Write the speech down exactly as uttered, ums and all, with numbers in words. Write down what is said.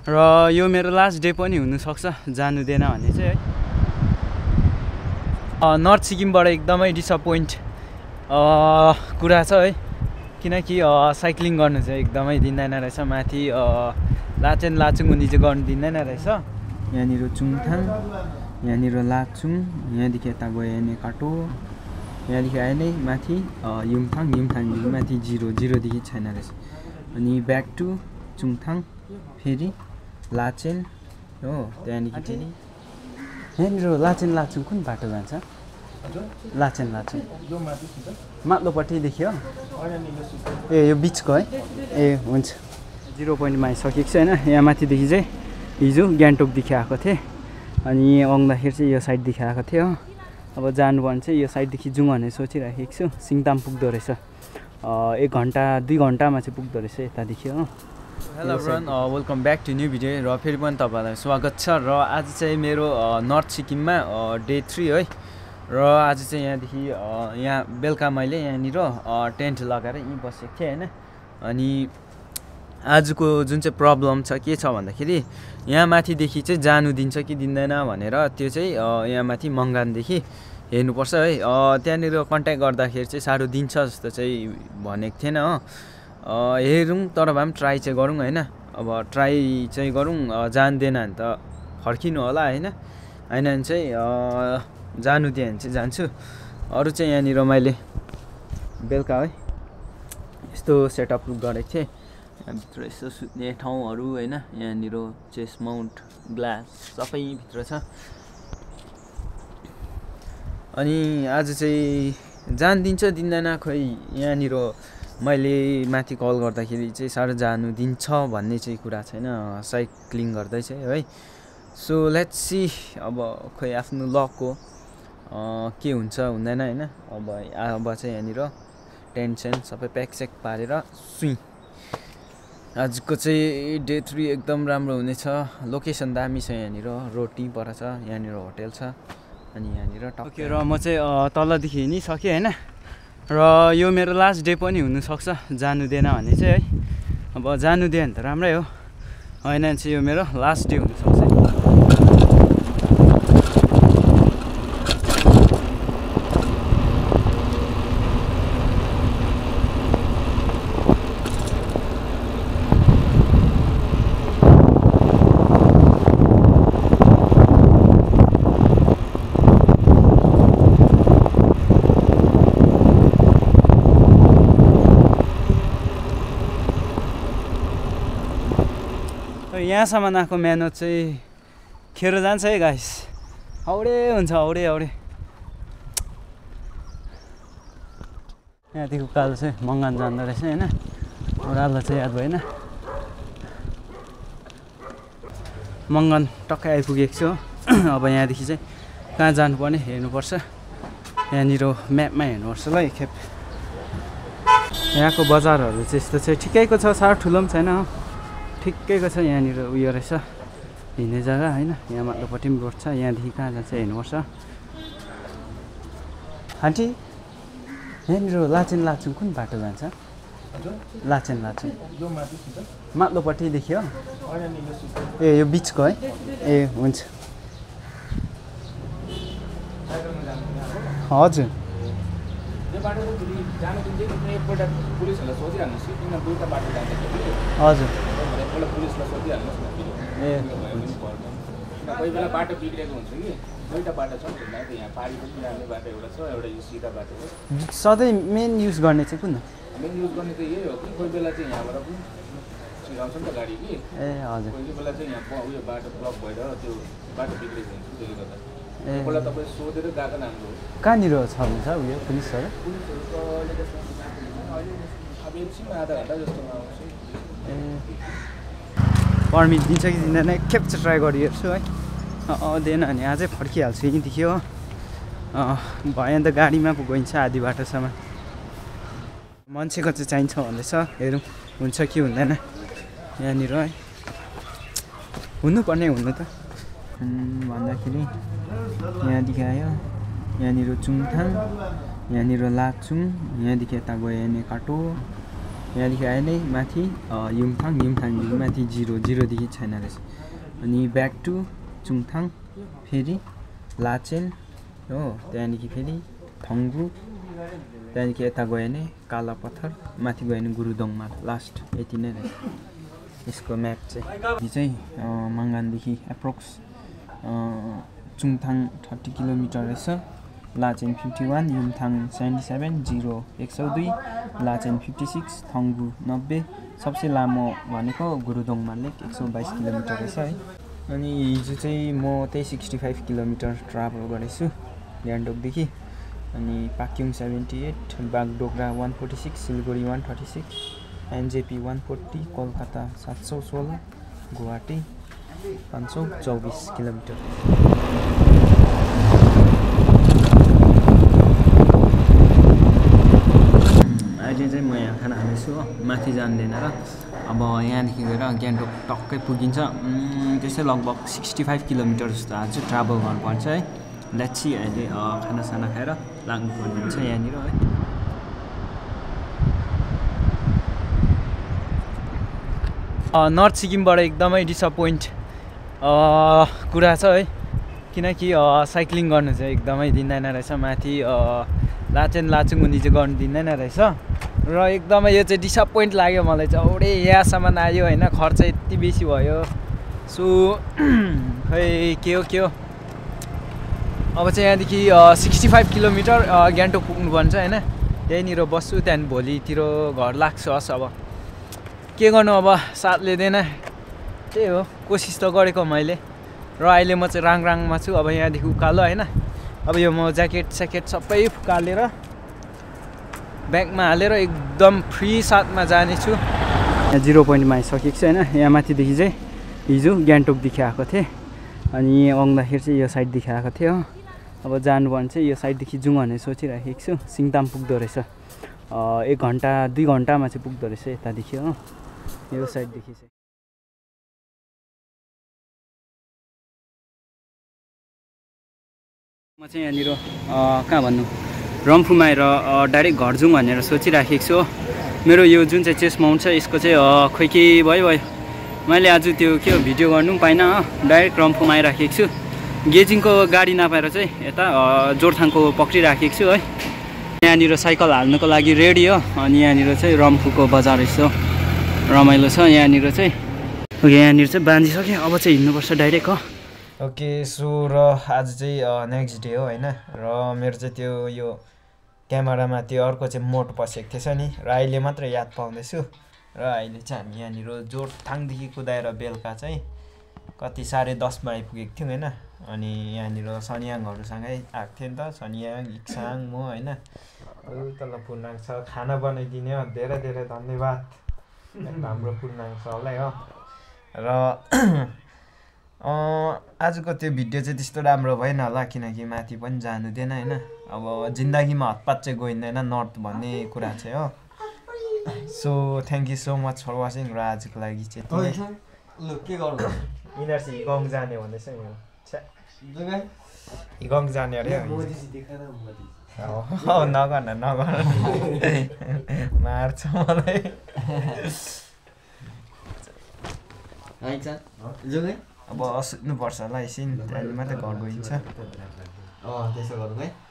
र यो मेरो लास्ट डे पनि हुनसक्छ जानु दिएन भने चाहिँ है। नर्थ सिक्किमबाट एकदमै डिसअपोइन्ट कुरा छ है, किनकि साइक्लिङ गर्नु चाहिँ एकदमै दिँदैन रहेछ। माथि लाचेन लाचुङ उनी चाहिँ गर्नु दिँदैन रहेछ। यहाँनिर चुङथाङ, यहाँनिर लाचुङ, यहाँदेखि यता गयो भने काटो, यहाँदेखि आयो नै माथि युङथाङ, युङथाङदेखि माथि जिरो, जिरोदेखि छैन रहेछ। अनि ब्याक टु चुङथाङ, फेरि लाचेन हो, त्यहाँदेखि फेरि यहाँनिर लाचेन लाचुङ कुन बाटो जान्छ? लाचेन लाचुङ माथिल्लोपट्टि देखियो ए, यो बिचको है। ए हुन्छ, जिरो पोइन्टमा आइसकेको छ होइन। यहाँ माथिदेखि चाहिँ हिजो गान्तोकदेखि आएको थिएँ, अनि आउँदाखेरि चाहिँ यो साइडदेखि आएको थिएँ हो। अब जानु भने चाहिँ यो साइडदेखि जाउँ भनेर सोचिराखेको छु। सिङताम पुग्दो रहेछ, एक घन्टा दुई घन्टामा चाहिँ पुग्दो रहेछ यतादेखि हो। Hello everyone, welcome back to new video. र फेरि पनि तपाईँलाई स्वागत छ। र आज चाहिँ मेरो नर्थ सिक्किममा डे थ्री है। र आज चाहिँ यहाँदेखि यहाँ बेलुका मैले यहाँनिर टेन्ट लगाएर यहीँ बसेको थिएँ होइन। अनि आजको जुन चाहिँ प्रब्लम छ के छ भन्दाखेरि यहाँ माथिदेखि चाहिँ जानु दिन्छ कि दिँदैन भनेर त्यो चाहिँ यहाँ माथि मङ्गानदेखि हेर्नुपर्छ है। त्यहाँनिर कन्ट्याक्ट गर्दाखेरि चाहिँ साह्रो दिन्छ जस्तो चाहिँ भनेको थिएन हो। हेरौँ, तर भए पनि ट्राई चाहिँ गरौँ होइन। अब ट्राई चाहिँ गरौँ, जान्दैन भने त फर्किनु होला होइन। होइन भने चाहिँ जानु दियो भने चाहिँ जान्छु। अरू चाहिँ यहाँनिर मैले बेलुका है यस्तो सेटअप गरेको थिएँ। यहाँभित्र यसो सुत्ने ठाउँहरू होइन, यहाँनिर चेस्ट माउन्ट, ग्लास सबै भित्र छ। अनि आज चाहिँ जान दिन्छ दिँदैन खोइ, यहाँनिर मैले माथि कल गर्दाखेरि चाहिँ साह्रो जानु दिन्छ भन्ने चाहिँ कुरा छैन साइक्लिङ गर्दै चाहिँ है। सो लेट्स सी, अब खोइ आफ्नो लक हो, के हुन्छ हुँदैन होइन। अब अब चाहिँ यहाँनिर टेन्सन सबै प्याकसेक पारेर सुई। आजको चाहिँ डे थ्री एकदम राम्रो हुनेछ। लोकेसन दामी छ, यहाँनिर रोटी पर छ, यहाँनिर होटेल छ, अनि यहाँनिर टक्कै। र म चाहिँ तलदेखि हिँडिसकेँ होइन। र यो मेरो लास्ट डे पनि हुनसक्छ जानु दिएन भने चाहिँ है। अब जानु दियो भने त राम्रै हो, होइन भने चाहिँ यो मेरो लास्ट डे हुनसक्छ। यहाँसम्म आएको मेहनत चाहिँ खेर जान्छ है गाइस। औडे हुन्छ, औडे औडे। यहाँदेखि उकालो चाहिँ मङ्गान जाँदो रहेछ होइन। ओह्रालो चाहिँ याद भएन। मङ्गान टक्कै आइपुगेको छु। अब यहाँदेखि चाहिँ कहाँ जानुपर्ने हेर्नुपर्छ। यहाँनिर म्यापमा हेर्नुपर्छ ल एकखेप। यहाँको बजारहरू चाहिँ यस्तो चाहिँ ठिकैको छ, साह्रो ठुलो पनि छैन, ठिकैको छ। यहाँनिर उयो रहेछ हिँड्ने जग्गा होइन। यहाँ माथिल्लोपट्टि पनि रोड छ, यहाँदेखि कहाँ जान्छ हेर्नुपर्छ। आन्टी, यहाँनिर लाचेन लाचुङ कुन बाटो जान्छ? लाचेन लाचुङ माथिल्लोपट्टि देखियो ए, यो बिचको है। ए हुन्छ, हजुर। हजुर ए, कोही बेला बाटो बिग्रेको हुन्छ कि दुईवटा बाटो छ नि, यहाँ पारी पनि जाने बाटो एउटा छ, एउटा यो सिधा बाटो हो। सधैँ मेन युज गर्ने चाहिँ कुन? मेन युज गर्ने चाहिँ यही हो कि कोही बेला चाहिँ यहाँबाट पनि छिराउँछ नि त गाडी कि। ए हजुर। कोही बेला चाहिँ यहाँ उयो बाटो ब्लक भएर त्यो बाटो बिग्रेको हुन्छ, त्यसले गर्दा एकपल्ट तपाईँ सोधेर गएको राम्रो हो। कहाँनिर छ भन्छ उयो पुलिसहरू? पुलिसहरू त अहिले अब एकछिनमा आधा घन्टा जस्तोमा आउँछ। ए पर्मिट दिन्छ कि दिँदैन एकखेप चाहिँ ट्राई गरिहेर्छु है। अँ दिएन भने अझै फर्किहाल्छु यहीँदेखि हो। भयो भने त गाडीमा पो गइन्छ आधी बाटोसम्म। मान्छेको चाहिँ चाहिन्छ भन्दैछ, हेरौँ हुन्छ कि हुँदैन यहाँनिर है। हुनुपर्ने हुनु त भन्दाखेरि यहाँदेखि आयो, यहाँनिर चुङथाङ, यहाँनिर लाचुङ, यहाँदेखि यता गयो भने काटो, यहाँदेखि आयो नै माथि युमथाङ युमथाङदेखि माथि जिरो जिरोदेखि छैन रहेछ अनि ब्याक टु चुङथाङ फेरि लाचेन हो त्यहाँदेखि फेरि थङ्गु त्यहाँदेखि यता गयो भने काला पत्थर माथि गयो भने गुरुदोङमा लास्ट यति नै रहेछ यसको म्याप चाहिँ यो चाहिँ मङ्गानदेखि एप्रोक्स चुङथाङ थर्टी किलोमिटर रहेछ Lachen fifty one Yumthang seventy seven zero एक सौ दुई लाचेन फिफ्टी सिक्स थङ्गु नब्बे सबसे लामो भनेको गुरुदोङमा लेक एक सौ बाइस किलोमिटर रहेछ है अनि हिजो चाहिँ म त्यही सिक्सटी फाइभ किलोमिटर ट्राभल गरेछु गान्तोकदेखि अनि Pakyong seventy eight Bagdogra one forty six Siliguri one thirty six NJP one forty Kolkata सात सौ सोह्र गुवाहाटी पाँच सौ चौबिस किलोमिटर अहिले चाहिँ म यहाँ खाना खाँदैछु हो माथि जान्दैन र अब यहाँदेखि गएर गान्तोक टक्कै पुगिन्छ त्यसै लगभग सिक्सटी फाइभ किलोमिटर जस्तो आज चाहिँ ट्राभल गर्नुपर्छ है लेट्सी अहिले खानासाना खाएर लाग्नुपर्ने हुन्छ यहाँनिर है नर्थ सिक्किमबाट एकदमै डिसपोइन्ट कुरा छ है किनकि साइक्लिङ गर्नु चाहिँ एकदमै दिँदैन रहेछ माथि लाचेन लाचुङ हुने चाहिँ गर्नु दिँदैन रहेछ र एकदमै यो चाहिँ डिसपोइन्ट लाग्यो मलाई चाहिँ औडे यहाँसम्म आयो होइन खर्च यति बेसी भयो सो खै के हो के हो अब चाहिँ यहाँदेखि सिक्सटी फाइभ किलोमिटर गान्तोक पुग्नुपर्छ होइन त्यहीँनिर बस्छु त्यहाँदेखि भोलितिर घर लाग्छु हस् अब के गर्नु अब साथ लिँदैन त्यही हो कोसिस त गरेको मैले र अहिले म चाहिँ राङराङमा छु अब यहाँदेखि उकालो होइन अब यो म ज्याकेट स्याकेट सबै फुकालेर ब्यागमा हालेर एकदम फ्री साथमा जानेछु यहाँ जिरो पोइन्टमा आइसकेको छु होइन यहाँ माथिदेखि चाहिँ हिजो गान्तोकदेखि आएको थिएँ अनि आउँदाखेरि चाहिँ यो साइडदेखि आएको थिएँ हो अब जानु भने चाहिँ यो साइडदेखि जाउँ भनेर सोचिराखेको छु सिङताम पुग्दो रहेछ एक घन्टा दुई घन्टामा चाहिँ पुग्दो रहेछ यतादेखि हो यो साइडदेखि चाहिँ म चाहिँ यहाँनिर कहाँ भन्नु रम्फूमा आएर डाइरेक्ट घर जाउँ भनेर सोचिराखेको छु मेरो यो जुन चाहिँ चेस्ट माउन्ट छ यसको चाहिँ खोइ के भयो भयो मैले आज त्यो के हो भिडियो गर्नु पनि पाइनँ डाइरेक्ट रम्फूमा आइराखेको छु गेजिङको गाडी नपाएर चाहिँ यता जोरथाङको पक्रिराखेको छु है यहाँनिर साइकल हाल्नुको लागि रेडी हो अनि यहाँनिर चाहिँ रम्फूको बजार रहेछ रमाइलो छ यहाँनिर चाहिँ ओके यहाँनिर चाहिँ बाँधिसक्यो अब चाहिँ हिँड्नुपर्छ डाइरेक्ट हो ओके सो र आज चाहिँ नेक्स्ट डे हो होइन र मेरो चाहिँ त्यो यो क्यामेरामा त्यो अर्को चाहिँ मोड पसेको थिएछ नि र अहिले मात्र याद पाउँदैछु र अहिले चाहिँ हामी यहाँनिर जोरथाङदेखि कुदाएर बेलुका चाहिँ कति साढे दसमा आइपुगेको थियौँ होइन अनि यहाँनिर सनियाङहरूसँगै आएको थिएँ नि त सनियाङ इक्साङ म होइन तल पूर्णाङ छ खाना बनाइदिने हो धेरै धेरै धन्यवाद हाम्रो पूर्णाङ सरलाई हो र आजको त्यो भिडियो चाहिँ त्यस्तो राम्रो भएन होला किनकि माथि पनि जानु दिएन होइन अब जिन्दगीमा हतपात चाहिँ गइँदैन नर्थ भन्ने कुरा चाहिँ हो so thank you so much for watching र आजको लागि चाहिँ ल के गर्नु यिनीहरू चाहिँ हिगङ जाने भन्दैछ नि हिगङ जाने अरे नगर्न नगर्न मार्छ मलाई अब सुत्नुपर्छ होला एकछिन त्यहाँदेखि मात्रै घर गइन्छ त्यसो गरौँ है